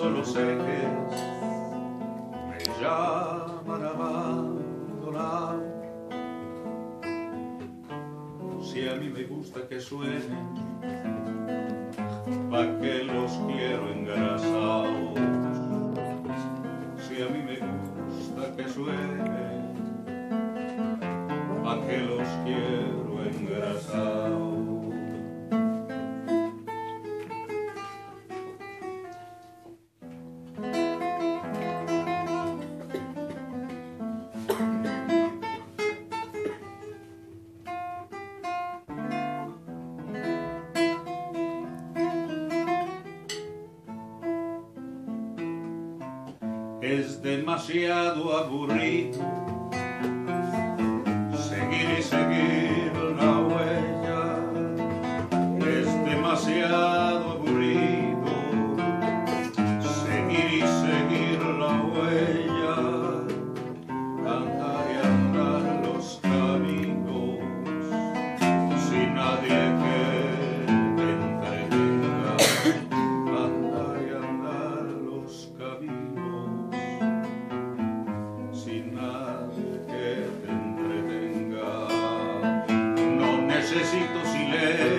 los ejes me llaman a abandonar. Si a mí me gusta que suenen, pa' que los quiero engrasados. Si a mí me gusta que suenen, pa' que los quiero engrasados. Es demasiado aburrido seguir y seguir la huella. Es demasiado aburrido seguir y seguir la huella. Andar y andar los caminos sin nadie que te entretenga. Andar y andar los caminos sin nadie que te entretenga. No necesito silencio